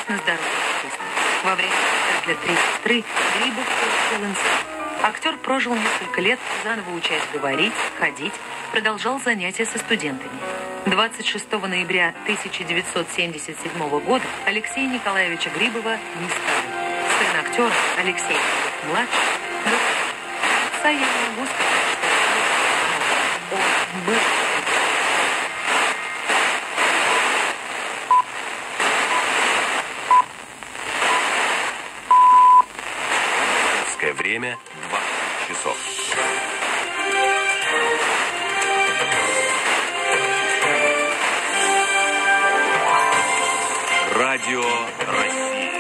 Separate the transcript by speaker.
Speaker 1: на здоровье артиста. Во время спектакля «Три сестры» Грибов получил инсульт. Актер прожил несколько лет, заново учась говорить, ходить, продолжал занятия со студентами. 26 ноября 1977 года Алексея Николаевича Грибова не стало. Сын актера Алексей Грибов-младший, отца я не могу сказать, что он был.
Speaker 2: Время 20 часов. Радио России.